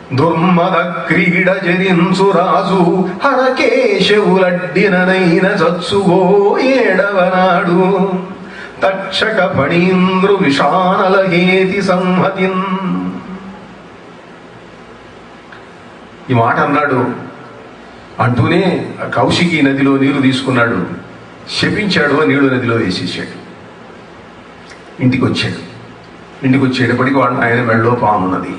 దుర్మద క్రీడ జరించురాజు హరకేశవులడ్డిననైన చచ్చుగో ఏడవనాడు తక్షక ఫణీంద్రు విషానలహేతి సంహతిన్. ఈ మాట అన్నాడు. అంటూనే కౌశికి నదిలో నీరు తీసుకున్నాడు, శపించాడు, నీళ్లు నదిలో వేసేసాడు. ఇంటికి వచ్చేటప్పటికి వాడు ఆయన మెళ్ళో పామున్నది.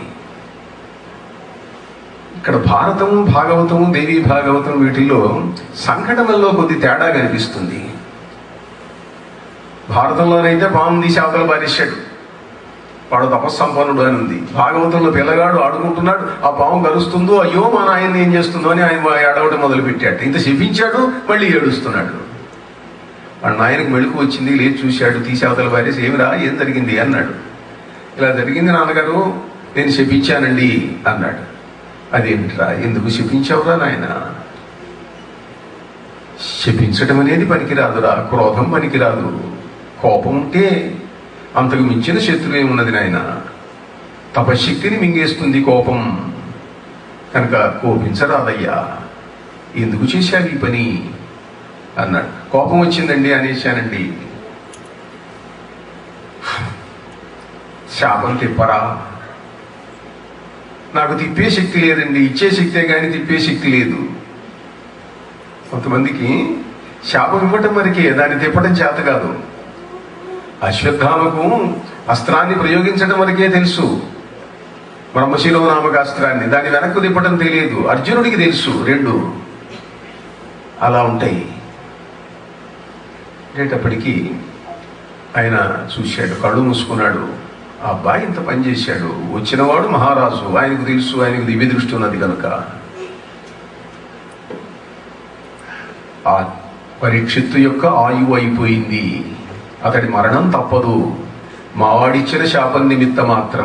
ఇక్కడ భారతం, భాగవతం, దేవీ భాగవతం వీటిల్లో సంఘటనల్లో కొద్ది తేడా కనిపిస్తుంది. భారతంలోనైతే పాము తీసి అవతల పారేశాడు, వాడు తపస్సంపన్నుడు అని ఉంది. భాగవతంలో పిల్లగాడు ఆడుకుంటున్నాడు, ఆ పాము కలుస్తుందో అయ్యో మా నాయన్ని ఏం చేస్తుందో అని ఆయన ఏడవడం మొదలుపెట్టాడు. ఇంత శపించాడు, మళ్ళీ ఏడుస్తున్నాడు. వాడు నాయనకు మెళుకు వచ్చింది, లేచి చూశాడు, తీసి అవతల పారేసి ఏమిరా ఏం జరిగింది అన్నాడు. ఇలా జరిగింది నాన్నగారు, నేను శపించానండి అన్నాడు. అదేమిట్రా, ఎందుకు శపించావురా నాయన? శపించడం అనేది పనికిరాదురా, క్రోధం పనికిరాదు. కోపం ఉంటే అంతకు మించిన శత్రువే ఉన్నది నాయన. తపశక్తిని మింగేస్తుంది కోపం, కనుక కోపించరాదయ్యా, ఎందుకు చేశావు ఈ పని అన్నాడు. కోపం వచ్చిందండి అనేశానండి. శాపం తిప్పరా? నాకు తిప్పే శక్తి లేదండి, ఇచ్చే శక్తే కానీ తిప్పే శక్తి లేదు. కొంతమందికి శాపం ఇవ్వటం వరకే, దాన్ని తిప్పడం చేత కాదు. అశ్వత్థామకు అస్త్రాన్ని ప్రయోగించడం వరకే తెలుసు, బ్రహ్మశిలో నామక అస్త్రాన్ని, దాన్ని వెనక్కు తిప్పడం తెలియదు. అర్జునుడికి తెలుసు, రెండు అలా ఉంటాయి. అనేటప్పటికీ ఆయన చూశాడు, కళ్ళు మూసుకున్నాడు. ఆ అబ్బాయి ఇంత పని చేశాడు, వచ్చినవాడు మహారాజు, ఆయనకు తెలుసు, ఆయనకు దివ్య దృష్టి ఉన్నది కనుక. ఆ పరీక్షిత్తు యొక్క ఆయువు అయిపోయింది, అతడి మరణం తప్పదు. మావాడిచ్చిన శాపం నిమిత్త మాత్రం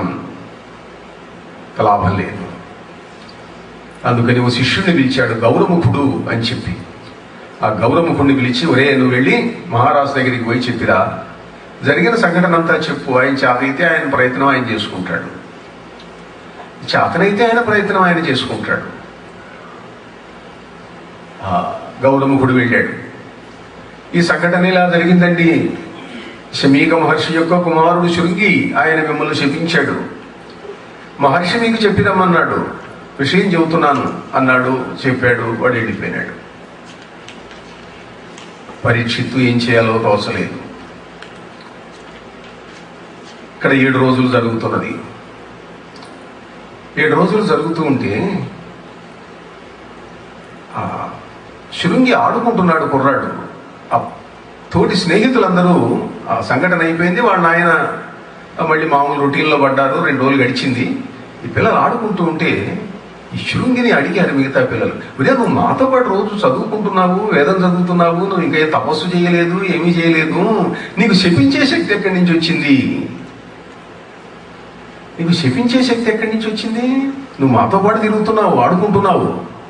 లాభం లేదు. అందుకని ఓ శిష్యుడిని పిలిచాడు, గౌరముఖుడు అని చెప్పి. ఆ గౌరముఖుడిని పిలిచి, ఒరే నువ్వు వెళ్ళి మహారాజు దగ్గరికి పోయి చెప్పిరా, జరిగిన సంఘటన అంతా చెప్పు. ఆయన చేతనైతే ఆయన ప్రయత్నం ఆయన చేసుకుంటాడు, చేతనైతే ఆయన ప్రయత్నం ఆయన చేసుకుంటాడు. గౌరముఖుడు వెళ్ళాడు. ఈ సంఘటన ఇలా జరిగిందండి, శమీక మహర్షి యొక్క కుమారుడు శృంగి ఆయన మిమ్మల్ని శపించాడు, మహర్షి మీకు చెప్పిరమ్మన్నాడు, విషయం చెబుతున్నాను అన్నాడు. చెప్పాడు, వాడు వెళ్ళిపోయినాడు. పరీక్షిత్తు ఏం చేయాలో తోచలేదు. ఇక్కడ 7 రోజులు జరుగుతున్నది. 7 రోజులు జరుగుతూ ఉంటే శృంగి ఆడుకుంటున్నాడు కుర్రాడు. ఆ తోటి స్నేహితులందరూ ఆ సంఘటన అయిపోయింది, వాళ్ళ నాయన మళ్ళీ మామూలు రొటీన్లో పడ్డారు. 2 రోజులు గడిచింది. ఈ పిల్లలు ఆడుకుంటూ ఉంటే ఈ శృంగిని అడిగారు మిగతా పిల్లలు, ఉదయ నువ్వు మాతో పాటు రోజు చదువుకుంటున్నావు, వేదం చదువుతున్నావు, నువ్వు ఇంకా తపస్సు చేయలేదు, ఏమీ చేయలేదు, నీకు శపించే శక్తి ఎక్కడి నుంచి వచ్చింది? నీకు శపించే శక్తి ఎక్కడి నుంచి వచ్చింది? నువ్వు మాతో పాటు తిరుగుతున్నావు, ఆడుకుంటున్నావు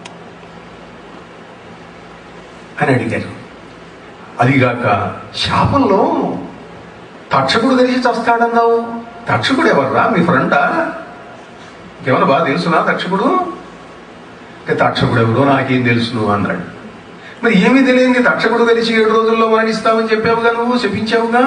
అని అడిగారు. అదిగాక శాపంలో తక్షకుడు కలిసి చస్తాడన్నావు. తక్షకుడు ఎవర్రా, మీ ఫ్రెండా? ఏమన్నా బాగా తెలుసునా తక్షకుడు? తక్షకుడు ఎవరో నాకేం తెలుసును అన్నాడు. మరి ఏమీ తెలియదు, తక్షకుడు కలిసి 7 రోజుల్లో మరణిస్తామని చెప్పావుగా, నువ్వు శపించావుగా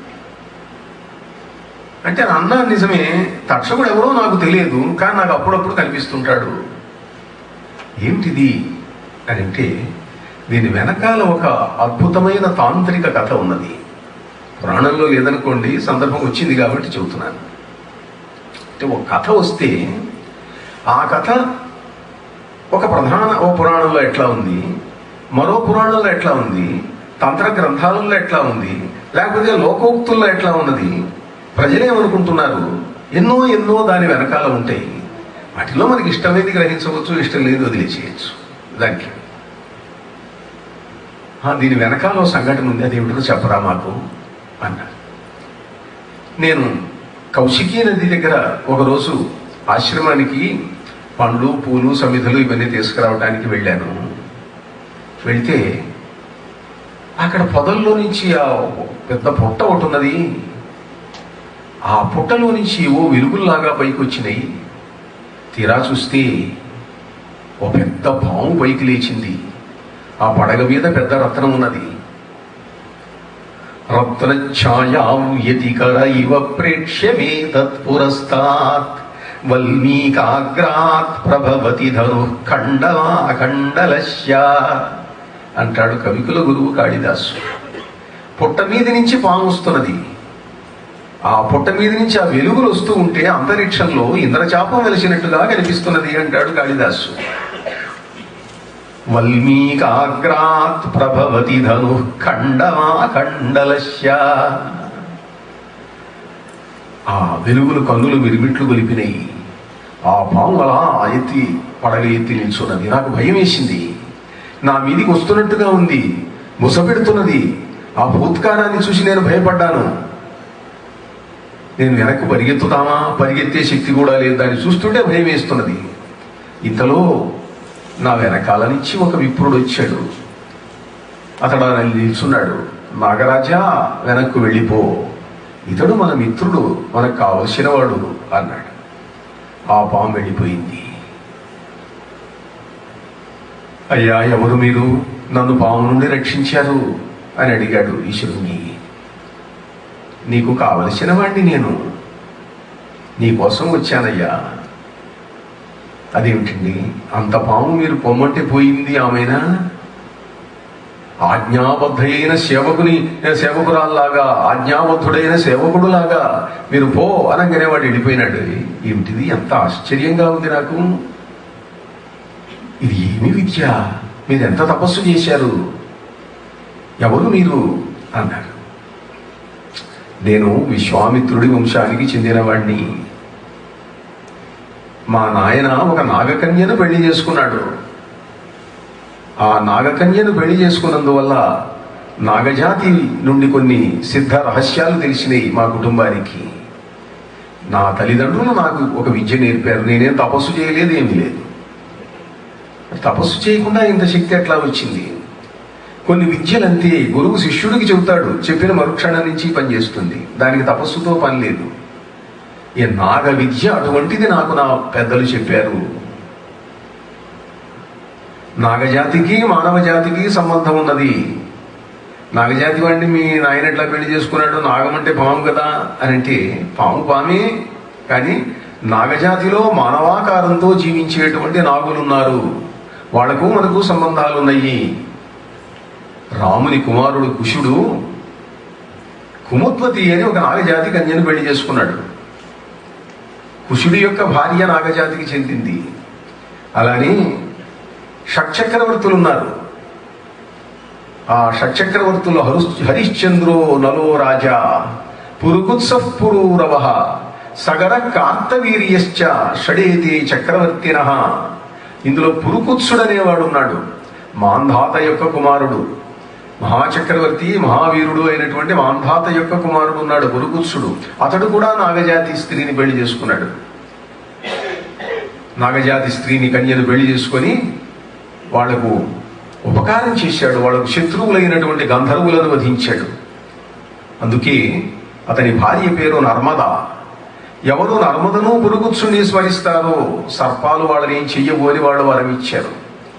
అంటే. అన్నా నిజమే, తక్షకుడు ఎవరో నాకు తెలియదు, కానీ నాకు అప్పుడప్పుడు కనిపిస్తుంటాడు. ఏమిటిది అని అంటే, దీని వెనకాల ఒక అద్భుతమైన తాంత్రిక కథ ఉన్నది. పురాణంలో లేదనుకోండి, సందర్భం వచ్చింది కాబట్టి చెబుతున్నాను. అంటే ఒక కథ వస్తే ఆ కథ ఓ పురాణంలో ఎట్లా ఉంది, మరో పురాణంలో ఎట్లా ఉంది, తంత్ర గ్రంథాలలో ఎట్లా ఉంది, లేకపోతే లోకోక్తుల్లో ఎట్లా ఉన్నది, ప్రజలేమనుకుంటున్నారు, ఎన్నో ఎన్నో దాని వెనకాల ఉంటాయి. వాటిలో మనకి ఇష్టమైంది గ్రహించవచ్చు, ఇష్టం లేదు వదిలేసేయచ్చు. దానికి దీని వెనకాల సంఘటన ఉంది, అది ఏమిటో చెప్పరా మాకు అన్నాడు. నేను కౌశికీ నది దగ్గర ఒకరోజు ఆశ్రమానికి పండ్లు, పూలు, సమిధులు ఇవన్నీ తీసుకురావడానికి వెళ్ళాను. వెళితే అక్కడ పొదల్లో నుంచి ఆ పెద్ద పుట్ట ఒకటి ఉన్నది. ఆ పుట్టలో నుంచి ఏవో వెలుగుల్లాగా పైకి వచ్చినాయి. తీరా చూస్తే ఓ పెద్ద పాము పైకి లేచింది. ఆ పడగ మీద పెద్ద రత్నం ఉన్నది. రత్నఛాయావ్యతికర ఇవ ప్రేక్ష్యమే తత్పురస్తాత్ వల్మీకాగ్రాత్ ప్రభవతి ధను ఖండవాఖండలస్య అంటాడు కవికుల గురువు కాళిదాసు. పొట్ట మీద నుంచి పాము వస్తున్నది. ఆ పొట్ట మీద నుంచి ఆ వెలుగులు వస్తూ ఉంటే అంతరిక్షంలో ఇంద్రచాపం వెలిసినట్టుగా కనిపిస్తున్నది అంటాడు కాళిదాసు. వల్మీకాగ్రాత్ ప్రభవతి ధను ఖండవాఖండలస్య. ఆ వెలుగులు కన్నులు మిరుమిట్లు గొలిపినాయి. ఆ పాము అలా ఎత్తి పడగ ఎత్తి నిల్చున్నది. నాకు భయం వేసింది. నా మీదికి వస్తున్నట్టుగా ఉంది, ముసపెడుతున్నది. ఆ భూత్కారాన్ని చూసి నేను భయపడ్డాను. నేను వెనక్కు పరిగెత్తుతామా, పరిగెత్తే శక్తి కూడా లేదు. దాన్ని చూస్తుంటే భయం వేస్తున్నది. ఇంతలో నా వెనకాల నుంచి ఒక విప్రుడు వచ్చాడు. అతడు నిల్చున్నాడు. నాగరాజా, వెనక్కు వెళ్ళిపో, ఇతడు మన మిత్రుడు, మనకు కావలసిన వాడు అన్నాడు. ఆ పాము వెళ్ళిపోయింది. అయ్యా, ఎవరు మీరు? నన్ను పాము నుండి రక్షించారు అని అడిగాడు ఈశ్వరుణ్ణి. నీకు కావలసిన వాడిని నేను, నీకోసం వచ్చానయ్యా. అదేమిటండి, అంత పాము మీరు పొమ్మంటే పోయింది ఆమెనా? ఆజ్ఞాబద్ధైన సేవకురాల్లాగా, ఆజ్ఞాబద్ధుడైన సేవకుడులాగా మీరు పో అనగానే వాడు వెళ్ళిపోయినాడు. ఏమిటిది, ఎంత ఆశ్చర్యంగా ఉంది నాకు. ఇది ఏమి విద్య? మీరు ఎంత తపస్సు చేశారు? ఎవరు మీరు అన్నారు. నేను విశ్వామిత్రుడి వంశానికి చెందినవాడిని. మా నాయన ఒక నాగకన్యను పెళ్లి చేసుకున్నాడు. ఆ నాగకన్యను పెళ్లి చేసుకున్నందువల్ల నాగజాతి నుండి కొన్ని సిద్ధ రహస్యాలు తెలిసినాయి మా కుటుంబానికి. నా తల్లిదండ్రులు నాకు ఒక విద్య నేర్పారు. నేనేం తపస్సు చేయలేదు, ఏమీ లేదు. తపస్సు చేయకుండా ఇంత శక్తి ఎట్లా వచ్చింది? కొన్ని విద్యలంతే గురువు శిష్యుడికి చెబుతాడు, చెప్పిన మరుక్షణం నుంచి పనిచేస్తుంది. దానికి తపస్సుతో పని లేదు. ఈ నాగ విద్య అటువంటిది నాకు నా పెద్దలు చెప్పారు. నాగజాతికి మానవ జాతికి సంబంధం ఉన్నది. నాగజాతి వాడిని మీ నాయన ఎట్లా పెళ్లి చేసుకున్నాడు? నాగం అంటే పాము కదా అని అంటే, పాము పామే, కానీ నాగజాతిలో మానవాకారంతో జీవించేటువంటి నాగులున్నారు. వాళ్లకు మనకు సంబంధాలున్నాయి. రాముని కుమారుడు కుశుడు కుముద్వతి అని ఒక నాగజాతి కన్యను పెళ్లి చేసుకున్నాడు. కుశుడి యొక్క భార్య నాగజాతికి చెందింది. అలానే షట్చక్రవర్తులు ఉన్నారు. ఆ షట్చక్రవర్తులు హరిశ్చంద్రో నలో రాజా పురుగుత్సః పురూరవ సగర కార్తవీర్యశ్చ షడేతి చక్రవర్తినః. ఇందులో పురుకుత్సుడు అనేవాడు ఉన్నాడు. మాంధాత యొక్క కుమారుడు, మహాచక్రవర్తి మహావీరుడు అయినటువంటి మాంధాత యొక్క కుమారుడు ఉన్నాడు పురుకుత్సుడు. అతడు కూడా నాగజాతి స్త్రీని పెళ్లి చేసుకున్నాడు. నాగజాతి స్త్రీని కన్యను పెళ్లి చేసుకొని వాళ్లకు ఉపకారం చేశాడు. వాళ్లకు శత్రువులైనటువంటి గంధర్వులను వధించాడు. అందుకే అతని భార్య పేరు నర్మద. ఎవరు నర్మదను పురుగుత్సుని స్మరిస్తారో సర్పాలు వాళ్ళని ఏం చెయ్యవు అని వాళ్ళు వరమిచ్చారు.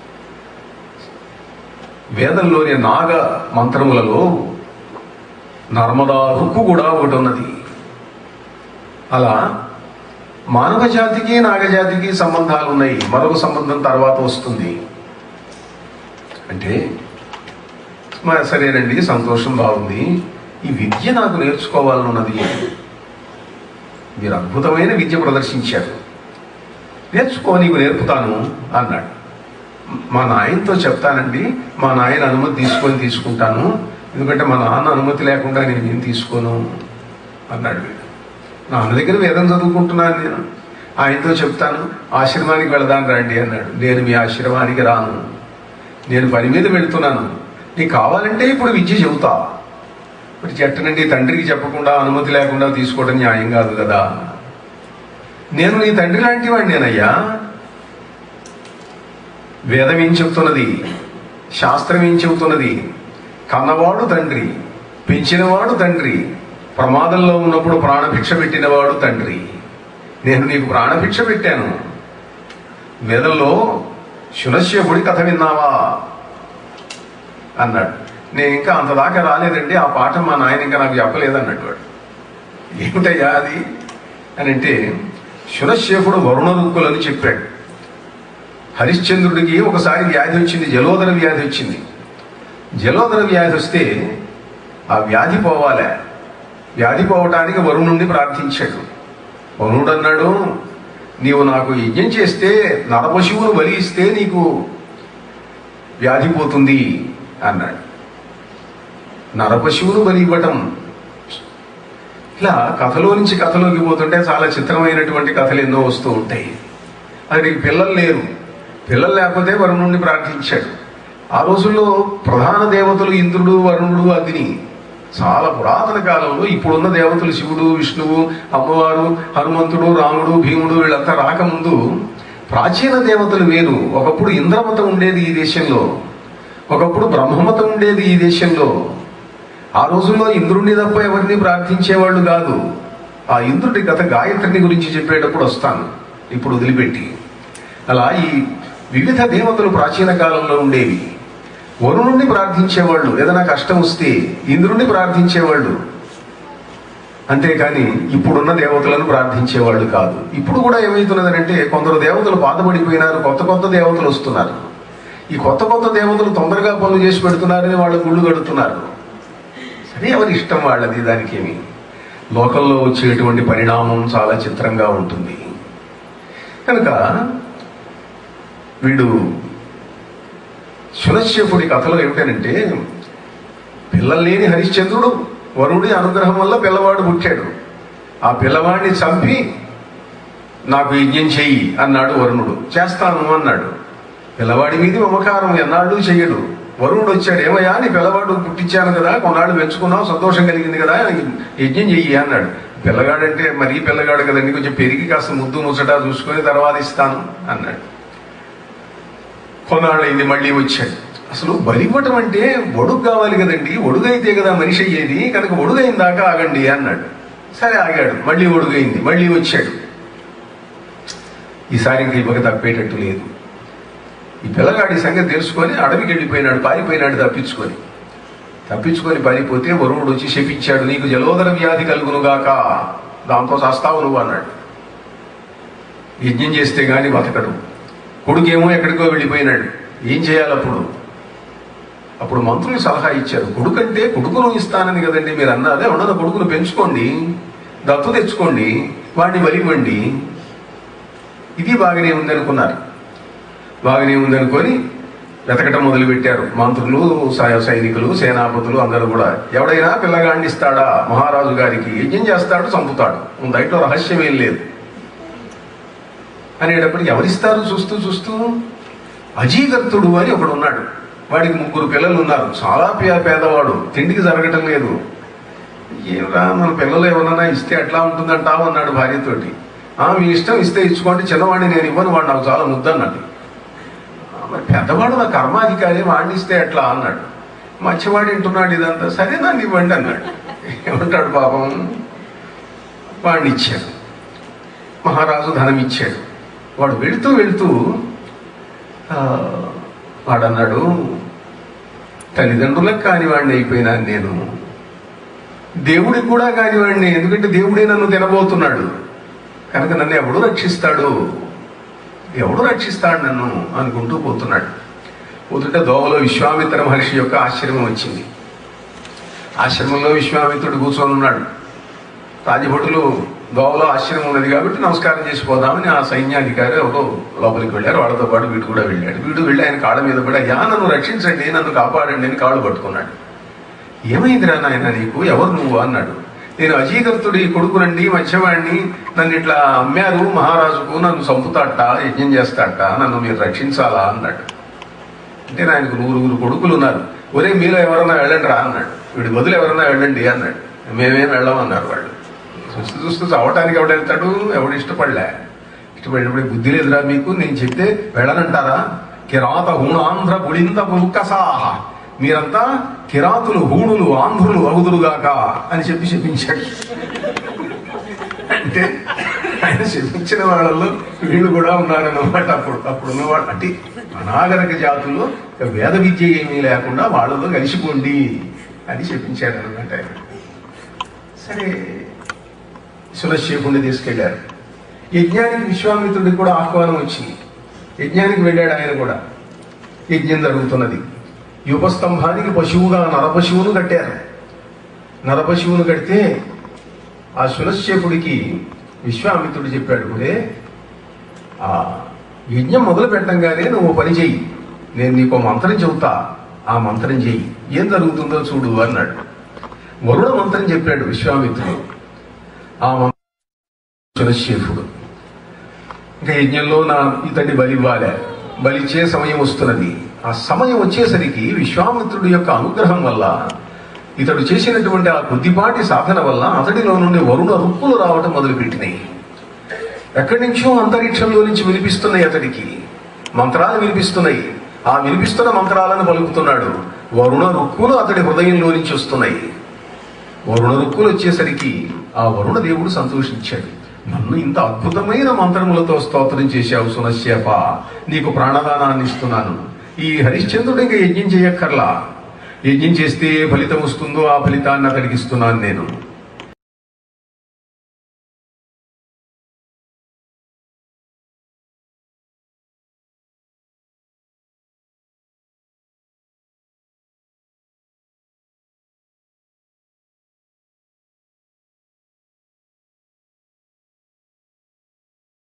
వేదంలోని నాగ మంత్రములలో నర్మదా రుక్కు కూడా ఒకటి ఉన్నది. అలా మానవ జాతికి నాగజాతికి సంబంధాలు ఉన్నాయి. మరొక సంబంధం తర్వాత వస్తుంది. అంటే సరేనండి, సంతోషం, బాగుంది. ఈ విద్య నాకు నేర్చుకోవాలన్నది. మీరు అద్భుతమైన విద్య ప్రదర్శించారు, నేర్చుకో, నీకు నేర్పుతాను అన్నాడు. మా నాయనతో చెప్తానండి, మా నాయన అనుమతి తీసుకుంటాను, ఎందుకంటే మా నాన్న అనుమతి లేకుండా నేను ఏం తీసుకోను అన్నాడు. వీడు, నాన్న దగ్గర వేదం చదువుకుంటున్నాను నేను, ఆయనతో చెప్తాను, ఆశ్రమానికి వెళదాను రండి అన్నాడు. నేను మీ ఆశ్రమానికి రాను, నేను పని మీద వెళుతున్నాను. నీకు కావాలంటే ఇప్పుడు విద్య చెబుతా. ఇప్పుడు చెట్టనండి, తండ్రికి చెప్పకుండా అనుమతి లేకుండా తీసుకోవడం న్యాయం కాదు కదా. నేను నీ తండ్రి లాంటి వాడిని నేనయ్యా. వేదం ఏం చెబుతున్నది, శాస్త్రం ఏం చెబుతున్నది? కన్నవాడు తండ్రి, పెంచినవాడు తండ్రి, ప్రమాదంలో ఉన్నప్పుడు ప్రాణభిక్ష పెట్టినవాడు తండ్రి. నేను నీకు ప్రాణభిక్ష పెట్టాను, వేదంలో శునశ్యపుడి కథ విన్నావా అన్నాడు. నేను ఇంకా అంతదాకా రాలేదండి, ఆ పాఠం మా నాయన ఇంకా నాకు చెప్పలేదన్నాడు వాడు. ఏమిటయ్యా అది అని అంటే, శునశ్యపుడు వరుణ రుక్కులని చెప్పాడు. హరిశ్చంద్రుడికి ఒకసారి వ్యాధి వచ్చింది, జలోదర వ్యాధి వచ్చింది. జలోదర వ్యాధి వస్తే ఆ వ్యాధి పోవాలే, వ్యాధి పోవటానికి వరుణుణ్ణి ప్రార్థించాడు. వరుణుడు అన్నాడు, నీవు నాకు యజ్ఞం చేస్తే, నరపశువును బలి ఇస్తే నీకు వ్యాధి పోతుంది అన్నాడు. నరపశువును బలి ఇవ్వటం, ఇలా కథలో నుంచి కథలోకి పోతుంటే చాలా చిత్రమైనటువంటి కథలు ఎన్నో వస్తూ ఉంటాయి. అతడికి పిల్లలు లేరు, పిల్లలు లేకపోతే వరుణుణ్ణి ప్రార్థించాడు. ఆ రోజుల్లో ప్రధాన దేవతలు ఇంద్రుడు, వరుణుడు, అగ్ని. చాలా పురాతన కాలంలో ఇప్పుడున్న దేవతలు శివుడు, విష్ణువు, అమ్మవారు, హనుమంతుడు, రాముడు, భీముడు వీళ్ళంతా రాకముందు ప్రాచీన దేవతలు వేరు. ఒకప్పుడు ఇంద్రమతం ఉండేది ఈ దేశంలో, ఒకప్పుడు బ్రహ్మమతం ఉండేది ఈ దేశంలో. ఆ రోజుల్లో ఇంద్రుడిని తప్ప ఎవరిని ప్రార్థించేవాళ్ళు కాదు. ఆ ఇంద్రుడి కథ గాయత్రిని గురించి చెప్పేటప్పుడు వస్తాను, ఇప్పుడు వదిలిపెట్టి. అలా ఈ వివిధ దేవతలు ప్రాచీన కాలంలో ఉండేవి. వరుణుణ్ణి ప్రార్థించేవాళ్ళు, ఏదైనా కష్టం వస్తే ఇంద్రుణ్ణి ప్రార్థించేవాళ్ళు, అంతేకాని ఇప్పుడున్న దేవతలను ప్రార్థించేవాళ్ళు కాదు. ఇప్పుడు కూడా ఏమవుతున్నదంటే, కొందరు దేవతలు బాధపడిపోయినారు, కొత్త కొత్త దేవతలు వస్తున్నారు. ఈ కొత్త కొత్త దేవతలు తొందరగా పనులు చేసి పెడుతున్నారని వాళ్ళు గుళ్ళు కడుతున్నారు. సరే, ఎవరి ఇష్టం వాళ్ళది, దానికేమి. లోకంలో వచ్చేటువంటి పరిణామం చాలా చిత్రంగా ఉంటుంది. కనుక వీడు శునశ్యపుడి కథలో ఏమిటనంటే, పిల్లలు లేని హరిశ్చంద్రుడు వరుడి అనుగ్రహం వల్ల పిల్లవాడు పుట్టాడు. ఆ పిల్లవాడిని చంపి నాకు యజ్ఞం చెయ్యి అన్నాడు వరుణుడు. చేస్తాను అన్నాడు. పిల్లవాడి మీద మమకారం ఎన్నాళ్ళు చెయ్యడు. వరుణుడు వచ్చాడు, ఏమయ్యా నీ పిల్లవాడు పుట్టించాను కదా, కొన్నాళ్ళు పెంచుకున్నావు, సంతోషం కలిగింది కదా, యజ్ఞం చెయ్యి అన్నాడు. పిల్లగాడంటే మరీ పిల్లగాడు కదండి, కొంచెం పెరిగి కాస్త ముద్దు ముచ్చట చూసుకొని తర్వాత ఇస్తాను అన్నాడు. కొన్నాళ్ళు అయింది, మళ్ళీ వచ్చాడు. అసలు బలివ్వటం అంటే ఒడుగు కావాలి కదండి, ఒడుగైతే కదా మనిషి అయ్యేది, కనుక ఒడుగైన దాకా ఆగండి అన్నాడు. సరే ఆగాడు, మళ్ళీ ఒడుగైంది, మళ్ళీ వచ్చాడు. ఈసారి ఇంక ఇవ్వక తప్పేటట్టు లేదు. ఈ పిల్లగాడి సంగతి తెలుసుకొని అడవికి వెళ్ళిపోయినాడు, పారిపోయినాడు. తప్పించుకొని పారిపోతే వరుణుడు వచ్చి శపించాడు, నీకు జలోదర వ్యాధి కలుగునుగాక, దాంతో చేస్తావు నువ్వు అన్నాడు. యజ్ఞం చేస్తే గాని బతకడు. కొడుకేమో ఎక్కడికో వెళ్ళిపోయినాడు. ఏం చేయాలి అప్పుడు మంత్రులు సలహా ఇచ్చారు. కొడుకంటే కొడుకును ఇస్తానని కదండి మీరు అన్నారే, ఉన్న కొడుకును పెంచుకోండి, దత్తు తెచ్చుకోండి, వాడిని బలివ్వండి. ఇది బాగానే ఉందనుకున్నారు. బాగానే ఉందనుకొని వెతకటం మొదలుపెట్టారు మంత్రులు, సైనికులు, సేనాపతులు అందరూ కూడా. ఎవడైనా పిల్లగాడిని ఇస్తాడా మహారాజు గారికి, యజ్ఞం చేస్తాడు, చంపుతాడు, దాంట్లో రహస్యం ఏం లేదు అనేటప్పటికి ఎవరిస్తారు చూస్తూ అజీగర్తుడు అని ఒకడు ఉన్నాడు. వాడికి 3 పిల్లలు ఉన్నారు. చాలా పేదవాడు, తిండికి జరగటం లేదు. ఏమరా మన పిల్లలు ఏమన్నా ఇస్తే ఎట్లా ఉంటుందంటావు అన్నాడు భార్యతోటి. మీ ఇష్టం, ఇస్తే ఇచ్చుకోండి, చిన్నవాడిని నేను ఇవ్వను, వాడు నాకు చాలా ముద్దన్నాడు. మరి పెద్దవాడు నా కర్మాధికారి, వాడిని ఇస్తే ఎట్లా అన్నాడు. మధ్యవాడు వింటున్నాడు ఇదంతా. సరే నన్ను ఇవ్వండి అన్నాడు. ఏమంటాడు పాపం, వాడిని ఇచ్చాడు. మహారాజు ధనం ఇచ్చాడు. వాడు వెళుతూ వాడన్నాడు, తల్లిదండ్రులకు కానివాడిని అయిపోయినాను నేను, దేవుడికి కూడా కానివాడిని, ఎందుకంటే దేవుడే నన్ను తినబోతున్నాడు, కనుక నన్ను ఎవడు రక్షిస్తాడు నన్ను అనుకుంటూ పోతుంటే దోవలో విశ్వామిత్ర మహర్షి యొక్క ఆశ్రమం వచ్చింది. ఆశ్రమంలో విశ్వామిత్రుడు కూర్చొని ఉన్నాడు. రాజభటులు దోవలో ఆశ్రమం ఉన్నది కాబట్టి నమస్కారం చేసిపోదామని ఆ సైన్యాధికారి ఎవరో లోపలికి వెళ్ళారు. వాళ్ళతో పాటు వీడు కూడా వెళ్ళాడు. వీడు వెళ్ళి ఆయన కాళ్ళ మీద పడి, అయ్యా నన్ను రక్షించండి, నన్ను కాపాడండి అని కాళ్ళు పట్టుకున్నాడు. ఏమైందిరా నాయన నీకు, ఎవరు నువ్వు అన్నాడు. నేను అజీగర్తుడి కొడుకునండి, మధ్యవాడిని, నన్ను ఇట్లా అమ్మారు మహారాజుకు, నన్ను చంపుతాట, యజ్ఞం చేస్తాట, నన్ను మీరు రక్షించాలా అన్నాడు. అంటే ఆయనకు 9 కొడుకులు ఉన్నారు. ఒరే మీలో ఎవరన్నా వెళ్ళండి రా అన్నాడు. వీడి బదులు ఎవరన్నా వెళ్ళండి అన్నాడు. మేమేం వెళ్ళమన్నారు వాళ్ళు. చూస్తూ చావటానికి ఎవడు వెళ్తాడు, ఎవడు ఇష్టపడినప్పుడు బుద్ధి లేదురా మీకు, నేను చెప్తే వెళ్ళనంటారా. కిరాత హూణాంధ్ర పుళింత పుల్కసాహ, మీరంతా కిరాతులు, హూణులు, ఆంధ్రులు అవుదురుగాక అని చెప్పించాడు. అంటే ఆయన శపించిన వాళ్ళల్లో వీళ్ళు కూడా ఉన్నారన్నమాట. అప్పుడున్న వాళ్ళు అంటే అనాగరిక జాతుల్లో వేద విద్య ఏమీ లేకుండా వాళ్ళలో కలిసిపోండి అని చెప్పించాడు అనమాట ఆయన. సరే సులశేపుణ్ణి తీసుకెళ్లారు. యజ్ఞానికి విశ్వామిత్రుడికి కూడా ఆహ్వానం వచ్చింది. యజ్ఞానికి వెళ్ళాడు ఆయన కూడా. యజ్ఞం జరుగుతున్నది. యూపస్తంభానికి పశువుగా నరపశువును కట్టారు. నరపశువును కడితే ఆ సులశేపుడికి విశ్వామిత్రుడు చెప్పాడు, ఒరే ఆ యజ్ఞం మొదలు పెట్టంగానే నువ్వు పని చెయ్యి, నేను నీకు మంత్రం చెబుతా, ఆ మంత్రం చెయ్యి, ఏం జరుగుతుందో చూడు అన్నాడు. వరుణ మంత్రం చెప్పాడు విశ్వామిత్రుడు. ఆ మంత్రం సులశేపుడు ఇంకా యజ్ఞంలో ఇతన్ని బలివ్వాలి, బలిచ్చే సమయం వస్తున్నది. ఆ సమయం వచ్చేసరికి విశ్వామిత్రుడి యొక్క అనుగ్రహం వల్ల, ఇతడు చేసినటువంటి ఆ కొద్దిపాటి సాధన వల్ల అతడిలో నుండి వరుణ రుక్కులు రావటం మొదలుపెట్టినాయి. ఎక్కడి నుంచో అంతరిక్షంలో నుంచి వినిపిస్తున్నాయి, అతడికి మంత్రాలు వినిపిస్తున్నాయి. ఆ వినిపిస్తున్న మంత్రాలను పలుకుతున్నాడు. వరుణ రుక్కులు అతడి హృదయంలో నుంచి వస్తున్నాయి. వరుణ రుక్కులు వచ్చేసరికి ఆ వరుణ దేవుడు సంతోషించాడు. నన్ను ఇంత అద్భుతమైన మంత్రములతో స్తోత్రం చేశావు సునశ్యేప, నీకు ప్రాణదానాన్ని ఇస్తున్నాను. ఈ హరిశ్చంద్రుడు ఇంకా యజ్ఞం చేయక్కర్లా, యజ్ఞం చేస్తే ఏ ఫలితం వస్తుందో ఆ ఫలితాన్ని అతడికి ఇస్తున్నాను నేను.